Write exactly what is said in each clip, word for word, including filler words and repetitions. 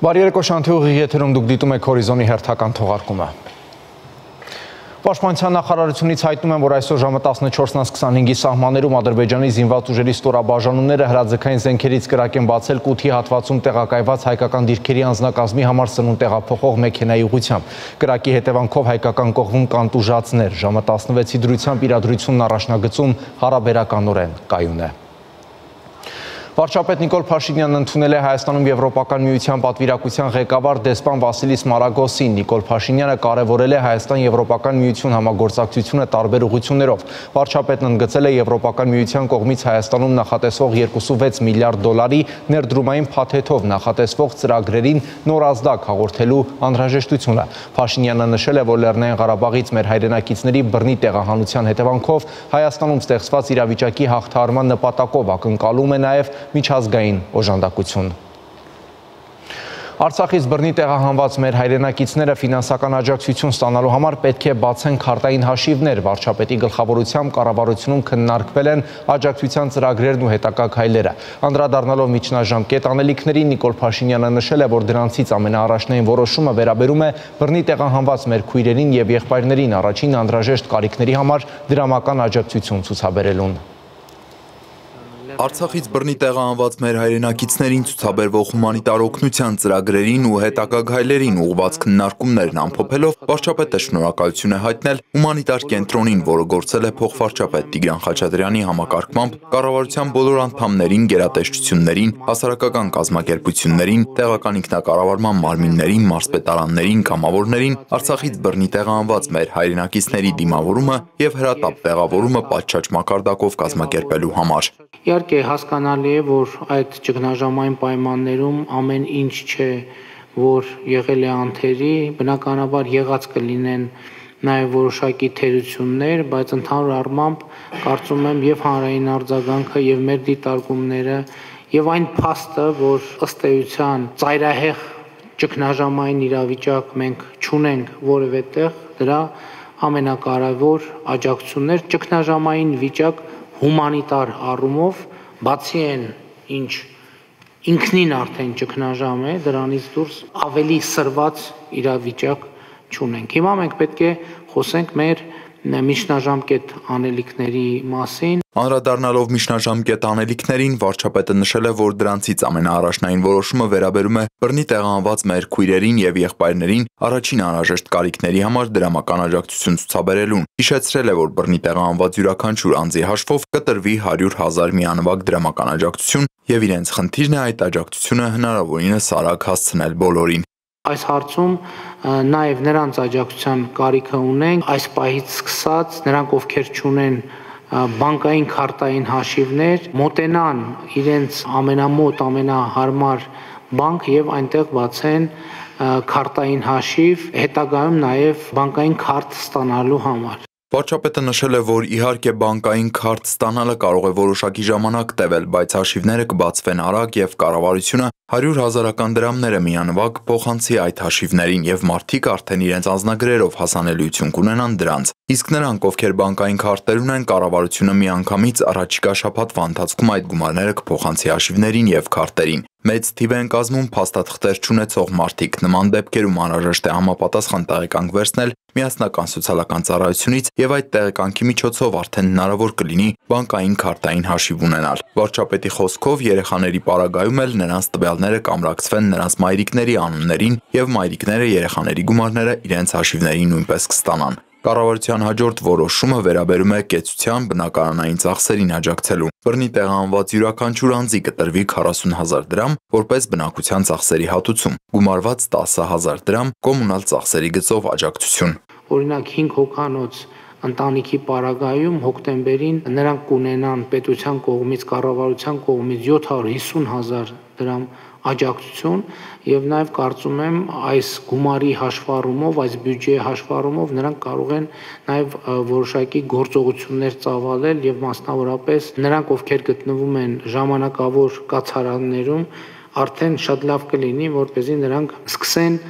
Բարի երեկո Շանթի ուղիղ եթերում դուք դիտում եք Հորիզոնի հերթական թողարկումը։ Պաշտպանության նախարարությունից հայտնում են, որ այսօր ժամը տասնչորսից քսանհինգի սահմաններում Ադրբեջանի զինված ուժերի ստորաբաժանումները հրաձգային զենքերից կրակ են բացել Կութի հատվածում տեղակայված հայկական դիրքերի անձնակազմի համար սնունդ տեղափոխող մեքենայի ուղղությամբ։ Կրակի հետևանքով հայկական կողմում կան տուժածներ։ Ժամը տասնվեցի դրությամբ իրադրությունն առաջնագծում հարաբերականորեն կայուն է։ Վարչապետ Նիկոլ Փաշինյանն ընդունել է Հայաստանում Եվրոպական միության պատվիրակության ղեկավար դեսպան Վասիլիս Մարագոսին։ Նիկոլ Փաշինյանը կարևորել է Հայաստան-Եվրոպական միություն համագործակցությունը տարբեր ուղղություններով։ Վարչապետն ընդգծել է Եվրոպական միության կողմից Հայաստանում նախատեսվող երկուսուվեց միլիարդ դոլարի ներդրումային փաթեթով նախատեսվող ծրագրերին նոր ազդակ հաղորդելու անհրաժեշտությունը։ Փաշինյանը նշել է, որ Լեռնային Ղարաբաղից մեր հայրենակիցների բռնի տեղահանության հետևանքով Հայաստանում ստեղծված իրավիճակի հաղթահարման նպատակով ակնկալում է նաև միջազգային օժանդակություն։ Արցախից բռնի տեղահանված մեր հայրենակիցները ֆինանսական աջակցություն ստանալու համար պետք է բացեն քարտային հաշիվներ։ Վարչապետի գլխավորությամբ կառավարությունում քննարկվել են աջակցության ծրագրերն ու հետագա քայլերը։ Անդրադառնալով միջնաժամկետ անելիքներին, Նիկոլ Փաշինյանը նշել է, որ դրանցից ամենաառաջնային որոշումը վերաբերում է բռնի տեղահանված մեր քույրերին եւ եղբայրներին առաջին անհրաժեշտ կարիքների համար դրամական աջակցություն ցուցաբերելուն։ Արցախից բռնի տեղահանված մեր հայրենակիցներին ցուցաբերվող հումանիտար օգնության ծրագրերին ու հետագա քայլերին ուղղված քննարկումներն ամփոփելով վարչապետը շնորհակալություն է հայտնել հումանիտար կենտրոնին, որը գործել է փոխվարչապետ Տիգրան Խաչատրյանի համակարգմամբ կառավարության բոլոր անդամներին, գերատեսչություններին, հասարակական կազմակերպություններին, տեղական ինքնակառավարման մարմիններին, մարզպետարաններին, կամավորներին, Արցախից բռնի տեղահանված մեր հայրենակիցների դիմավորումը եւ հրատապ տեղավորումը պատշաճ մակարդակով կազմակերպելու համար։ Իհարկե հասկանալի է, որ այդ ճգնաժամային պայմաններում ամեն ինչ չէ, որ եղել է անթերի, բնականաբար եղած կլինեն նաև որոշակի թերություններ, բայց ընդհանուր առմամբ կարծում եմ եւ հանրային արձագանքը եւ մեր դիտարկումները եւ այն փաստը, որ ըստ էության ծայրահեղ ճգնաժամային իրավիճակ մենք չունենք որևէ տեղ, դրա ամենակարևոր աջակցություններ ճգնաժամային վիճակ հումանիտար առումով, բացի են ինչ ինքնին արդեն ճգնաժամ է, դրանից դուրս ավելի սրված իրավիճակ չունենք։ Հիմա մենք պետք է խոսենք մեր միջնաժամկետ անելիքների մասին։ Անդրադառնալով միջնաժամկետ անելիքներին, վարչապետը նշել է, որ դրանցից ամենաառաջնային որոշումը վերաբերում է բռնի տեղահանված մեր քույրերին եւ եղբայրներին առաջին անհրաժեշտ կարիքների համար դրամական աջակցություն ցուցաբերելուն։ Հիշեցրել է, որ բռնի տեղահանված յուրաքանչյուր անձի հաշվով կտրվի հարյուր հազար միանվագ դրամական աջակցություն եւ իրենց խնդիրն է այդ աջակցությունը հնարավորինս արագ հասցնել բոլորին։ Այս հարցում նաև նրանց աջակցության կարիքը ունենք, այս պահից սկսած նրանք, ովքեր չունեն բանկային քարտային հաշիվներ, մոտենան իրենց ամենամոտ, ամենահարմար բանկ եւ այնտեղ բացեն քարտային հաշիվ, հետագայում նաև բանկային քարտ ստանալու համար։ Վարչապետը նշել է, որ իհարկե բանկային քարտ ստանալը կարող է որոշակի ժամանակ տևել, բայց հաշիվները կբացվեն արագ եւ կառավարությունը հարյուր հազարական դրամները միանվագ փոխանցի այդ հաշիվներին եւ մարդիկ արդեն իրենց անձնագրերով հասանելիություն կունենան դրանց։ Իսկ նրանք, ովքեր բանկային քարտեր ունեն, կառավարությունը միանգամից առաջիկա շաբաթվա ընթացքում այդ գումարները կփոխանցի հաշիվներին եւ քարտերին։ Մեծ թիվ են կազմում փաստաթղթեր չունեցող մարդիկ։ Նման դեպքերում անհրաժեշտ է համապատասխան տեղեկանք վերցնել միասնական սոցիալական ծառայությունից եւ այդ տեղեկանքի միջոցով արդեն հնարավոր կլինի բանկային քարտային հաշիվ ունենալ։ Վարչապետի խոսքով երեխաների պարագայում էլ նրանց տվյալները կամրակցվեն նրանց մայրիկների անուններին եւ մայրիկները երեխաների գումարները իրենց հաշիվներին նույնպես կստանան։ Կառավարության հաջորդ որոշումը վերաբերում է կեցության բնակարանային ծախսերին աջակցելու։ Բռնի տեղահանված յուրաքանչյուր անձի կտրվի քառասուն հազար դրամ որպես բնակության ծախսերի հատուցում, գումարված տասը հազար դրամ կոմունալ ծախսերի գծով աջակցություն։ Օրինակ հինգ հոգանոց ընտանիքի պարագայում հոկտեմբերին նրանք կունենան պետության կողմից, կառավարության կողմից յոթ հարյուր հիսուն հազար դրամ աջակցություն եւ նաեւ կարծում եմ այս գումարի հաշվառումով, այս բյուջեի հաշվառումով նրանք կարող են նաեւ որոշակի գործողություններ ծավալել եւ մասնավորապես նրանք, ովքեր գտնվում են ժամանակավոր կացարաններում, արդեն շատ լավ կլինի, որպեսզի նրանք սկսեն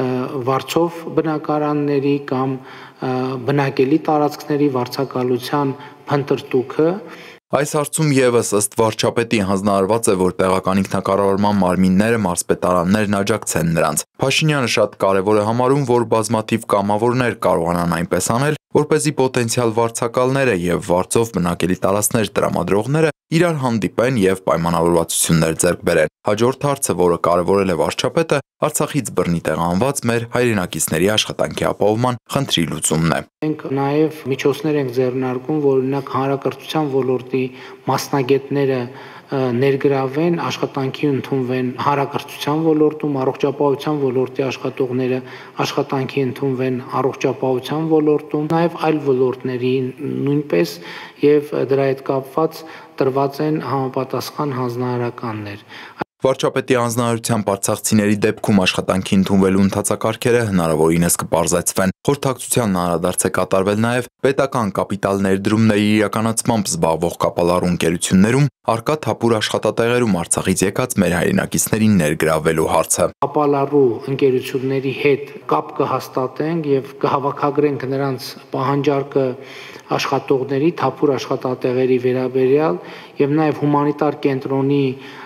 վարձով բնակարանների կամ բնակելի տարածքների վարձակալության փնտրտուքը Այս հարցում եւս ըստ վարչապետի հանձնարարված է, որ տեղական ինքնակառավարման մարմինները, մարզպետարաններն աջակցեն նրանց։ Փաշինյանը շատ կարևոր է համարում, որ բազմաթիվ կամավորներ կարողանան այնպես անել, որպեսզի պոտենցիալ վարձակալները եւ վարձով բնակելի տարածքներ տրամադրողները իրար հանդիպեն եւ պայմանավորվածություններ ձեռք բերեն։ Հաջորդ հարցը, որը կարևորել է վարչապետը, Արցախից բռնի տեղանված մեր հայրենակիցների աշխատանքի ապահովման խնդրի լուծումն է։ Մենք նաեւ միջոցներ ենք ձեռնարկում, որ օրինակ հանրակրթության ոլորտի մասնագետները ներգրավեն, աշխատանքի ընդունվեն հանրակրթության ոլորտում, առողջապահության ոլորտի աշխատողները աշխատանքի ընդունվեն առողջապահության ոլորտում, նաև այլ ոլորտների նույնպես եւ դրա հետ կապված տրված են համապատասխան հանձնարարականներ։ Վարչապետի հանձնարարությամբ արցախցիների դեպքում աշխատանքի ընդունվելու ընթացակարգերը հնարավորինս կպարզեցվեն։ Խորհրդակցությանն անդրադարձ է կատարվել նաև պետական կապիտալ ներդրումների իրականացմամբ զբաղվող կապալառու ընկերություններում առկա թափուր աշխատատեղերում Արցախից եկած մեր հայրենակիցներին ներգրավելու հարցը։ Կապալառու ընկերությունների հետ կապ կհաստատենք եւ կհավաքագրենք նրանց պահանջարկը աշխատողների թափուր աշխատատեղերի վերաբերյալ եւ նաեւ հումանիտար կենտրոնի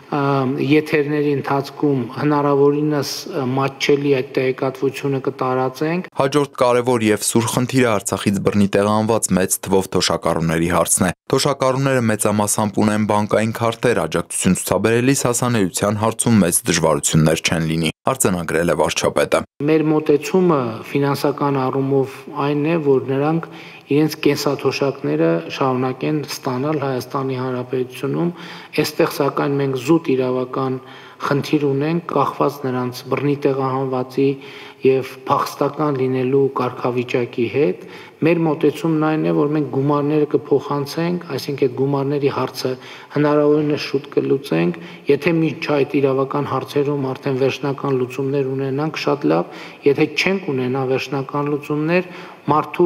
եթերների ընթացքում հնարավորինս մատչելի այդ տեղեկատվությունը կտարածենք։ Հաջորդ կարևոր եւ սուր խնդիրը Արցախից բռնի տեղանված մեծ թվով թոշակառուների հարցն է։ Թոշակառուները մեծամասամբ ունեն բանկային քարտեր, աջակցություն ցուցաբերելիս հասանելիության հարցում մեծ դժվարություններ չեն լինի, արձանագրել է վարչապետը։ Մեր մոտեցումը ֆինանսական առումով այն է, որ նրանք իրենց կենսաթոշակները շարունակեն ստանալ Հայաստանի Հանրապետությունում, այստեղ սակայն մենք զուտ իրավական խնդիր ունենք, կախված նրանց բռնի տեղահանվածի եւ փախստական լինելու կարգավիճակի հետ։ Մեր մոտեցումն այն է, որ մենք գումարները կփոխանցենք, այսինքն այդ գումարների հարցը հնարավորինս շուտ կլուծենք, եթե մինչ այդ իրավական հարցերում արդեն վերջնական լուծումներ ունենանք, շատ լավ, եթե չենք ունենա վերջնական լուծումներ, մարդու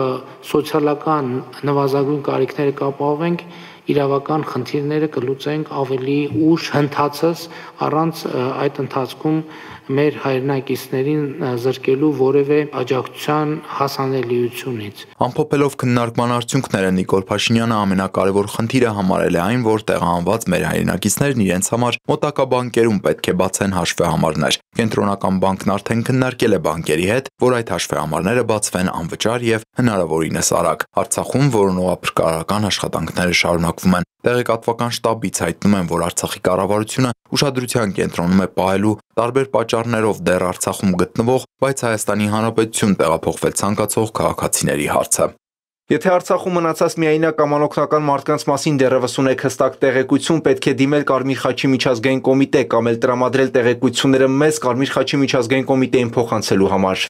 սոցիալական նվազագույն կարիքները կապահովենք, իրավական խնդիրները կլուծենք ավելի ուշ հնդածս առանց այդ ընթացքում մեր հայրենակիցներին զրկելու որևէ աջակցության հասանելիությունից։ Ամփոփելով քննարկման արդյունքները Նիկոլ Փաշինյանը ամենակարևոր խնդիրը համարել է այն, որ տեղահանված մեր հայրենակիցներն իրենց համար մոտակա բանկերում պետք է բացեն հաշվեհամարներ։ Կենտրոնական բանկն արդեն քննարկել է բանկերի հետ, որ այդ հաշվեհամարները բացվեն անվճար եւ հնարավորինս արագ։ Արցախում որոնողափրկարարական աշխատանքները շարունակվում են։ Տեղեկատվական շտաբից հայտնում են, որ Արցախի կառավարությունը ուշադրության կենտրոնում է պահելու տարբեր պատճառներով դեռ Արցախում գտնվող, բայց Հայաստանի Հանրապետություն տեղափոխվել ցանկացող քաղաքացիների հարցը։ Եթե Արցախում մնացած միայնակ կամ անօգնական մարդկանց մասին դեռևս ունեք հստակ տեղեկություն, պետք է դիմել Կարմիր խաչի միջազգային կոմիտե կամ էլ տրամադրել տեղեկությունները մեզ Կարմիր խաչի միջազգային կոմիտեին փոխանցելու համար։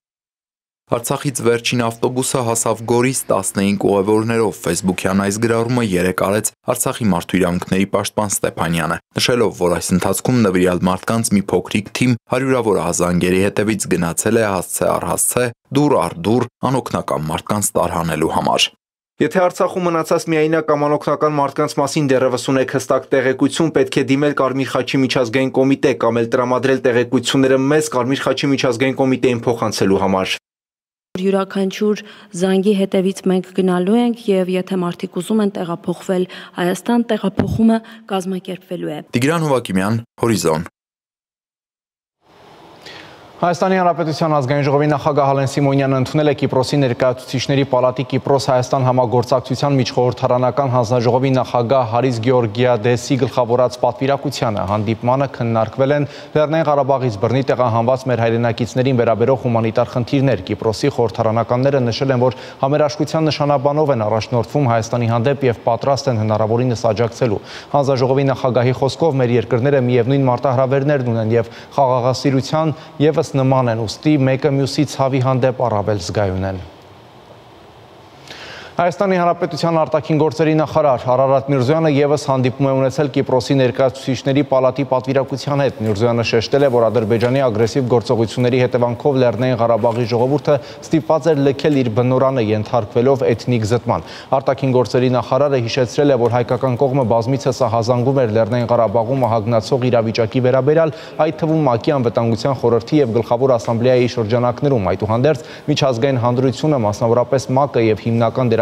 Արցախից վերջին ավտոբուսը հասավ Գորիս տասնհինգ ուղևորներով։ Facebook-յան այս գրառումը երեկ արեց Արցախի մարդու իրավունքների պաշտպան Ստեփանյանը, նշելով, որ այս ընթացքում նվիրյալ մարդկանց մի փոքրիկ թիմ հարյուրավոր ահազանգերի հետևից գնացել է հասցե առ հասցե, դուր առ դուր անօգնական մարդկանց տարհանելու համար։ Եթե Արցախում մնացած միայնակ կամ անօգնական մարդկանց մասին դեռևս ունեք հստակ տեղեկություն, պետք է դիմել Կարմիր խաչի միջազգային կոմիտե կամ էլ տրամադրել տեղեկությունները մեզ Կարմիր խաչի միջազգային կոմիտեին փոխանցելու համար։ Յուրաքանչյուր զանգի հետևից մենք գնալու ենք եւ եթե մարդիկ ուզում են տեղափոխվել Հայաստան, տեղափոխումը կազմակերպվելու է։ Տիգրան Հովակիմյան, Հորիզոն։ Հայաստանի Հանրապետության ազգային ժողովի նախագահ Ալեն Սիմոնյանը ընդունել է Կիպրոսի ներկայացուցիչների պալատի Կիպրոս-Հայաստան համագործակցության միջխորհրդարանական հանձնաժողովի նախագահ Հարիս Գեորգիադեսի գլխավորած պատվիրակությանը։ Հանդիպմանը քննարկվել են Լեռնային Ղարաբաղից բռնի տեղահանված մեր հայրենակիցներին վերաբերող հումանիտար խնդիրներ։ Կիպրոսի խորհրդարանականները նշել են, որ համերաշխության նշանաբանով են առաջնորդվում Հայաստանի հանդեպ եւ պատրաստ են հնարավորինս աջակցելու։ Հանձնաժողովի նախագահի խոսքով մեր երկրները միևնույն մարտահրավերներն ունեն եւ խաղաղասիրության եւս նման են, ուստի մեկը մյուսից ցավի հանդեպ առավել զգայուն են։ Հայաստանի Հանրապետության արտաքին գործերի նախարար Արարատ Միրզոյանը եւս հանդիպում է ունեցել Կիպրոսի ներկայացուցիչների պալատի պատվիրակության հետ։ Միրզոյանը շեշտել է, որ Ադրբեջանի ագրեսիվ գործողությունների հետևանքով Լեռնային Ղարաբաղի ժողովուրդը ստիպված էր լքել իր բնորանը, ենթարկվելով էթնիկ զտման։ Արտաքին գործերի նախարարը հիշեցրել է, որ հայկական կողմը բազմիցս ահազանգում էր Լեռնային Ղարաբաղում ահագնացող իրավիճակի վերաբերյալ, այդ թվում ՄԱԿ-ի անվտանգության խորհրդի եւ գլխավոր ասամբլեայի շրջանակներում։ Այդուհանդերձ միջազգային հանրությունը, մասնավորապես ՄԱԿ-ը եւ հիմնական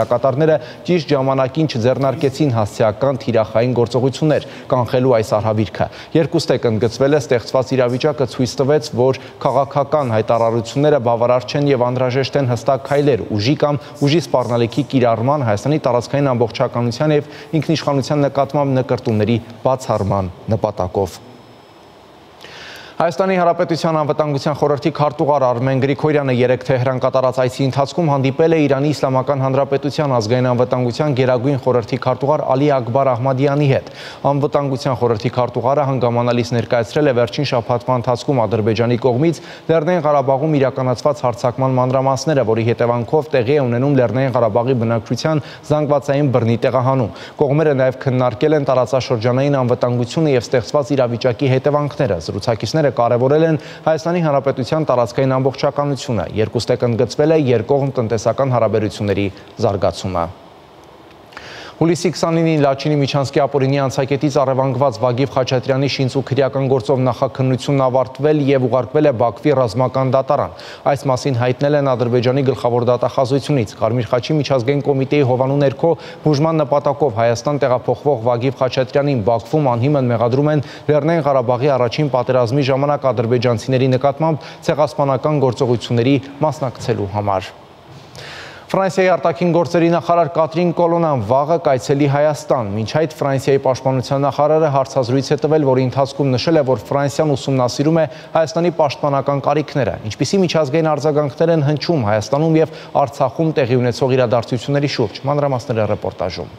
դերակատարները ճիշտ ժամանակին չձեռնարկեցին հասցեական թիրախային գործողություններ կանխելու այս արհավիրքը։ Երկուստեք ընդգծվել է ստեղծված իրավիճակը ցույց տվեց, որ քաղաքական հայտարարությունները բավարար չեն եւ անհրաժեշտ են հստակ քայլեր ուժի կամ ուժի սպառնալիքի կիրառման, Հայաստանի տարածքային ամբողջականության եւ ինքնիշխանության նկատմամբ նկրտումների բացառման նպատակով։ Հայաստանի Հանրապետության անվտանգության խորհրդի քարտուղար Արմեն Գրիգորյանը երեկ Թեհրան կատարած այցի ընթացքում հանդիպել է Իրանի Իսլամական Հանրապետության ազգային անվտանգության գերագույն խորհրդի քարտուղար Ալի Ակբար Ահմադյանի հետ։ Անվտանգության խորհրդի քարտուղարը հանգամանալից ներկայացրել է վերջին շաբաթվա ընթացքում Ադրբեջանի կողմից Լեռնային Ղարաբաղում իրականացված հարձակման մանրամասները, որի հետևանքով տեղի է ունենում Լեռնային Ղարաբաղի բնակչության զանգվածային բռնի տեղահանում։ Կողմերը նաև քննարկել են տարածաշրջանային անվտանգությունը եւ ստեղծված իրավիճակի հետևանքները։ Զրուցակիցները կարևորել են Հայաստանի Հանրապետության տարածքային ամբողջականությունը, երկուստեք ընդգծվել է երկկողմ տնտեսական հարաբերությունների զարգացումը։ Հուլիսի քսանինին Լաչինի Միչանսկի ապօրինի անցակետից առևանգված Վագիվ Խաչատրյանի շինծ ու քրեական գործով նախաքննությունն ավարտվել եւ ուղարկվել է Բաքվի ռազմական դատարան։ Այս մասին հայտնել են Ադրբեջանի գլխավոր դատախազությունից։ Կարմիր խաչի միջազգային կոմիտեի հովանու ներքո բուժման նպատակով Հայաստան տեղափոխվող Վագիվ Խաչատրյանին Բաքվում անհիմն մեղադրում են Լեռնային Ղարաբաղի առաջին պատերազմի ժամանակ ադրբեջանցիների նկատմամբ ցեղասպանական գործողությունների մասնակցելու համար։ Ֆրանսիայի արտաքին գործերի նախարար Կատրին Կոլոնան վաղը կայցելի Հայաստան։ Մինչ այդ Ֆրանսիայի պաշտպանության նախարարը հարցազրույց է տվել, որի ընթացքում նշել է, որ Ֆրանսիան ուսումնասիրում է Հայաստանի պաշտպանական կարիքները, ինչպիսի միջազգային արձագանքներ են հնչում Հայաստանում եւ Արցախում տեղի ունեցող իրադարձությունների շուրջ։ Մանրամասները ռեպորտաժում։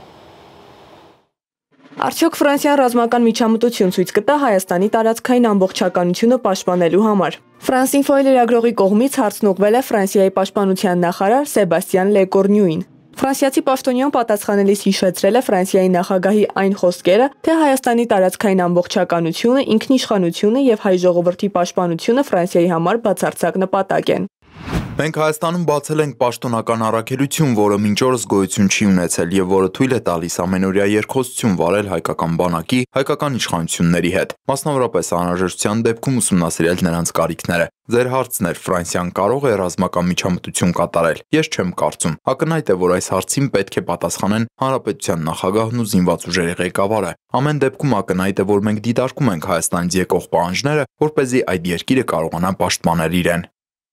Արդյոք Ֆրանսիան ռազմական միջամտություն ցույց կտա Հայաստանի տարածքային ամբողջականությունը պաշտպանելու համար։ France Info-ի լրագրողի կողմից հարցն ուղղվել է Ֆրանսիայի պաշտպանության նախարար Սեբաստիան Լեկորնյուին։ Ֆրանսիացի պաշտոնյան պատասխանելիս հիշեցրել է Ֆրանսիայի նախագահի այն խոսքերը, թե Հայաստանի տարածքային ամբողջականությունը, ինքնիշխանությունը եւ հայ ժողովրդի պաշտպանությունը Ֆրանսիայի համար բացարձակ նպատակ են։ Մենք Հայաստանում բացել ենք պաշտոնական առաքելություն, որը մինչ օրս գոյություն չի ունեցել եւ որը թույլ է տալիս ամենօրյա երկխոսություն վարել հայկական բանակի, հայկական իշխանությունների հետ, մասնավորապես անհրաժեշտության դեպքում ուսումնասիրել նրանց կարիքները։ Ձեր հարցն էր, Ֆրանսիան կարող է ռազմական միջամտություն կատարել։ Ես չեմ կարծում։ Ակնհայտ է, որ այս հարցին պետք է պատասխանեն հանրապետության նախագահն ու զինված ուժերի ղեկավարը։ Ամեն դեպքում ակնհայտ է, որ մենք դիտարկում ենք Հայաստանից եկող պահանջները, որպեսզի այդ երկիրը կարողանա պաշտպանել իրեն։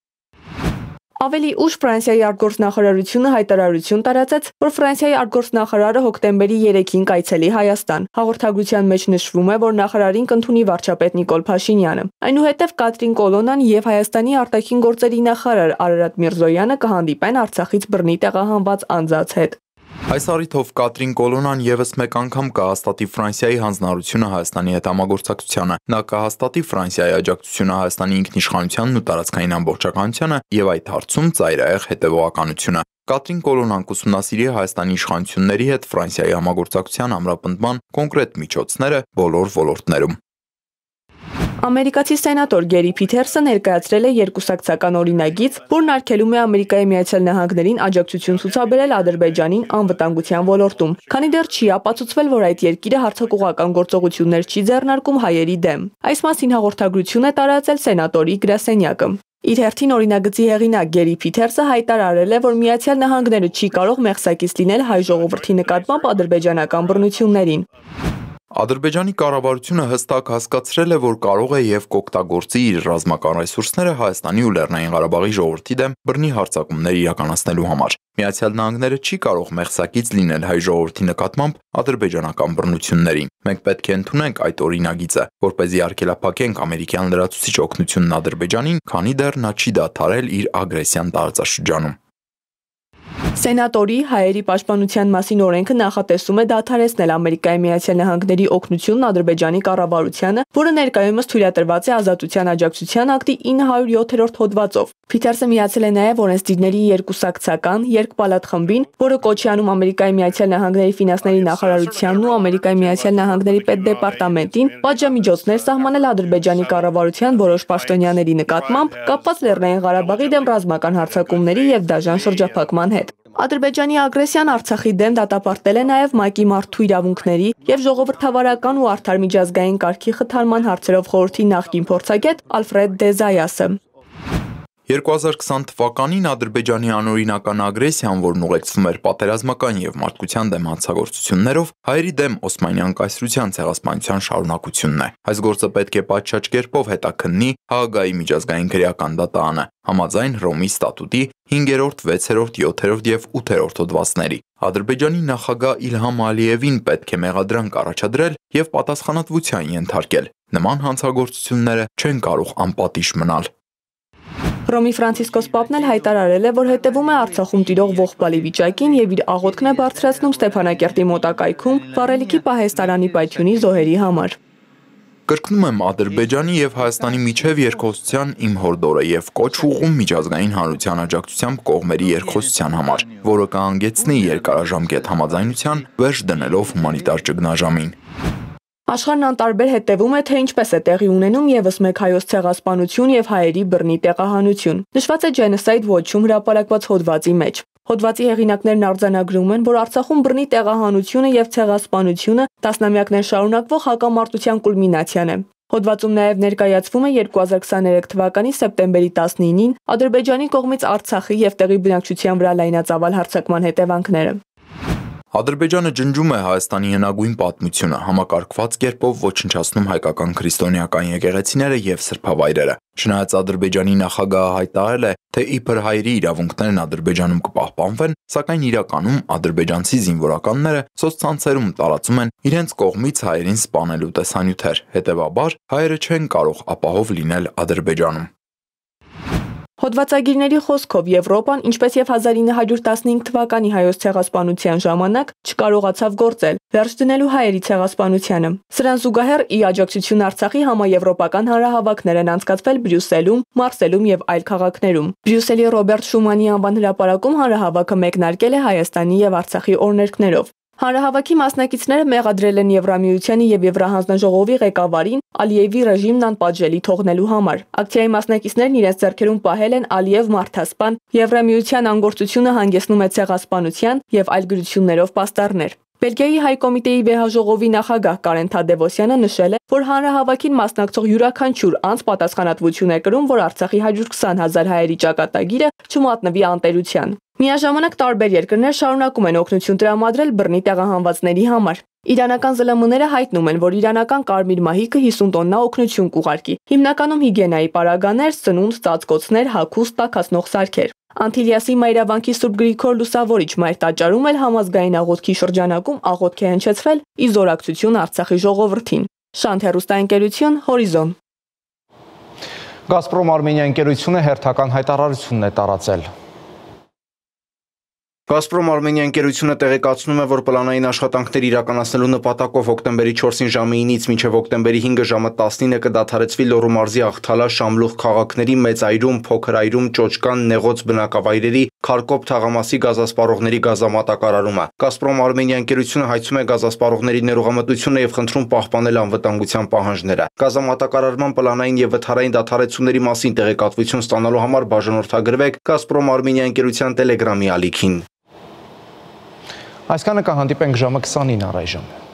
Ավելի ուշ Ֆրանսիայի արտգործնախարարությունը հայտարարություն տարածեց, որ Ֆրանսիայի արտգործնախարարը հոկտեմբերի երեքին կայցելի Հայաստան։ Հաղորդագրության մեջ նշվում է, որ նախարարին կընդունի վարչապետ Նիկոլ Փաշինյանը։ Այնուհետև Կատրին Կոլոնան եւ Հայաստանի արտաքին գործերի նախարար Արարատ Միրզոյանը կհանդիպեն Արցախից բռնի տեղահանված անձանց հետ։ Այս առիթով Կատրին Կոլոնան եւս մեկ անգամ կհաստատի Ֆրանսիայի հանձնառությունը Հայաստանի հետ համագործակցությանը։ Նա կհաստատի Ֆրանսիայի աջակցությունը Հայաստանի ինքնիշխանությանն ու տարածքային ամբողջականությանը եւ այդ հարցում ծայրահեղ հետեւողականությունը։ Կատրին Կոլոնան կուսումնասիրի Հայաստանի իշխանությունների հետ Ֆրանսիայի համագործակցության ամրապնդման կոնկրետ միջոցները բոլոր ոլորտներում։ Ամերիկացի սենատոր Գերի Փիթերսը ներկայացրել է երկուսակցական օրինագիծ, որն արգելում է Ամերիկայի Միացյալ Նահանգներին աջակցություն ցուցաբերել Ադրբեջանին անվտանգության ոլորտում, քանի դեռ չի ապացուցվել, որ այդ երկիրը հարձակողական գործողություններ չի ձեռնարկում հայերի դեմ։ Այս մասին հաղորդագրություն է տարածել սենատորի գրասենյակը։ Իր հերթին օրինագծի հեղինակ Գերի Փիթերսը հայտարարել է, որ Միացյալ Նահանգները չի կարող մեղսակից լինել հայ ժողովրդի նկատմամբ ադրբեջանական բռնություններին։ Ադրբեջանի կառավարությունը հստակ հասկացրել է, որ կարող է եւ կօգտագործի իր ռազմական ռեսուրսները Հայաստանի ու Լեռնային Ղարաբաղի ժողովրդի դեմ բռնի հարձակումներ իրականացնելու համար։ Միացյալ Նահանգները չի կարող մեղսակից լինել հայ ժողովրդի նկատմամբ ադրբեջանական բռնություններին։ Մենք պետք է ընդունենք այդ օրինագիծը, որպեսզի արգելափակենք ամերիկյան լրացուցիչ օգնությունն Ադրբեջանին, քանի դեռ նա չի դադարել իր ագրեսիան տարածաշրջանում։ Սենատորի հայերի պաշտպանության մասին օրենքը նախատեսում է դադարեցնել Ամերիկայի Միացյալ Նահանգների օգնությունն Ադրբեջանի կառավարությանը, որը ներկայումս թույլատրված է Ազատության աջակցության ակտի ինը հարյուր յոթերորդ հոդվածով։ Փիթերսը միացել է նաև օրենսդիրների երկուսակցական երկպալատ խմբին, որը կոչի անում Ամերիկայի Միացյալ Նահանգների ֆինանսների նախարարությանն ու Ամերիկայի Միացյալ Նահանգների պետդեպարտամենտին պատժամիջոցներ սահմանել Ադրբեջանի կառավարության որոշ պաշտոնյաների նկատմամբ կապված Լեռնային Ղարաբաղի դեմ ռազմական հարձակումների եւ դաժան շրջափակման հետ։ Ադրբեջանի ագրեսիան Արցախի դեմ դատապարտել է նաև ՄԱԿ-ի մարդու իրավունքների եւ ժողովրդավարական ու արդար միջազգային կարգի խթանման հարցերով խորհրդի նախկին փորձագետ Ալֆրեդ Դե Զայասը։ երկու հազար կսան թվականին Ադրբեջանի անօրինական ագրեսիան, որն ուղեկցվում էր պատերազմական եւ մարդկության դեմ հանցագործություններով, հայերի դեմ Օսմանյան կայսրության ցեղասպանության շարունակությունն է։ Այս գործը պետք է պատշաճ կերպով հետաքննի Հաագայի միջազգային քրեական դատարանը, համաձայն Ռոմի ստատուտի հինգերորդ, վեցերորդ, յոթերորդ եւ ութերորդ հոդվածների։ Ադրբեջանի նախագահ Իլհամ Ալիևին պետք է մեղադրանք առաջադրել եւ պատասխանատվության ենթարկել։ Նման հանցագործությունները չեն կարող անպատիժ մնալ։ Ռոմի Ֆրանցիսկոս Պապն էլ հայտարարել է, որ հետևում է Արցախում տիրող ողբալի վիճակին եւ իր աղոթքն է բարձրացնում Ստեփանակերտի մոտակայքում վառելիքի պահեստարանի պայթյունի զոհերի համար։ Կրկնում եմ Ադրբեջանի եւ Հայաստանի միջև երկխոսության իմ հորդորը եւ կոչ ուղղում միջազգային հանրության աջակցությամբ կողմերի երկխոսության համար, որը կհանգեցնի երկարաժամկետ համաձայնության, վերջ դնելով հումանիտար ճգնաժամին։ Աշխարհն անտարբեր հետևում է, թե ինչպես է տեղի ունենում եւս մեկ հայոց ցեղասպանություն եւ հայերի բռնի տեղահանություն։ Նշված է Genocide Watch-ում հրապարակված հոդվածի մեջ։ Հոդվածի հեղինակներն արձանագրում են, որ Արցախում բռնի տեղահանությունը եւ ցեղասպանությունը տասնամյակներ շարունակվող հակամարտության կուլմինացիան է։ Հոդվածում նաև ներկայացվում է երկու հազար քսաներեք թվականի սեպտեմբերի տասնինին Ադրբեջանի կողմից Արցախի եւ տեղի բնակչության վրա լայնածավալ հարձակման հետևանքները։ Ադրբեջանը ջնջում է Հայաստանի հնագույն պատմությունը, համակարգված կերպով ոչնչացնում հայկական քրիստոնեական եկեղեցիները եւ սրբավայրերը։ Չնայած Ադրբեջանի նախագահը հայտարարել է, թե իբր հայերի իրավունքներն Ադրբեջանում կպահպանվեն, սակայն իրականում ադրբեջանցի զինվորականները սոցցանցերում տարածում են իրենց կողմից հայերին սպանելու տեսանյութեր, հետեւաբար հայերը չեն կարող ապահով լինել Ադրբեջանում։ Հոդվածագիրների խոսքով Եվրոպան, ինչպես եւ հազար ինը հարյուր տասնհինգ թվականի հայոց ցեղասպանության ժամանակ չկարողացավ գործել, վերջ դնելու հայերի ցեղասպանությանը։ Սրան զուգահեռ ի աջակցություն Արցախի համաեվրոպական հանրահավաքներ են անցկացվել Բրյուսելում, Մարսելում եւ այլ քաղաքներում։ Բրյուսելի Ռոբերտ Շումանի անվան հրապարակում հանրահավաքը մեկնարկել է Հայաստանի եւ Արցախի օրհներկներով։ Հանրահավաքի մասնակիցները մեղադրել են Եվրամիությանի եւ Եվրահանձնաժողովի ղեկավարին Ալիևի ռեժիմն անպատժելի թողնելու համար։ Ակցիայի մասնակիցներն իրենց ձեռքերում պահել են Ալիև մարդասպան, Եվրամիության անգործությունը հանգեցնում է ցեղասպանության եւ այլ գրություններով պաստառներ։ Բելգիայի հայ կոմիտեի վեհաժողովի նախագահ Կարեն Թադևոսյանը նշել է, որ հանրահավաքին մասնակցող յուրաքանչյուր անձ պատասխանատվություն է կրում, որ Արցախի հարյուր քսան հազար հայերի ճակատագիրը չմատնվի անտերության։ Միաժամանակ տարբեր երկրներ շարունակում են օգնություն տրամադրել բռնի տեղահանվածների համար։ Իրանական ԶԼՄ -ները հայտնում են, որ իրանական Կարմիր մահիկը հիսուն տոննա օգնություն կուղարկի, հիմնականում հիգիենայի պարագաներ, սնունդ, ծածկոցներ, հագուստ, տաքացնող սարքեր։ Անտիլիասի Մայրավանքի Սուրբ Գրիգոր Լուսավորիչ մայր տաճարում էլ համազգային աղոթքի շրջանակում աղոթք է հնչեցվել ի զորակցություն Արցախի ժողովրդին։ Շանթ հեռուստաընկերություն, Հորիզոն։ Գազպրոմ Արմենիա ընկերությունը հերթական հայտարարությունն է տարածել։ Գազպրոմ Արմենիա ընկերությունը տեղեկացնում է, որ պլանային աշխատանքներ իրականացնելու նպատակով հոկտեմբերի չորսին ժամը ինից մինչև հոկտեմբերի հինգը ժամը տասնինը կդադարեցվի Լոռու մարզի Աղթալա, Շամլուխ քաղաքների Մեծ Այրում, Փոքր Այրում, Ճոճկան, Նեղոց բնակավայրերի Քարկոբ թաղամասի գազասպառողների գազամատակարարումը։ Գազպրոմ Արմենիա ընկերությունը հայցում է գազասպառողների ներողամտությունը եւ խնդրում պահպանել անվտանգության պահանջները։ Գազամատակարարման պլանային եւ վթարային դադարեցումների մասին տեղեկատվություն ստանալու համար բաժանորդագրվեք Գազպրոմ Արմենիա ընկերության Telegram-ի ալիքին։ Այսքանը կհանդիպենք ժամը քսանին առայժմ։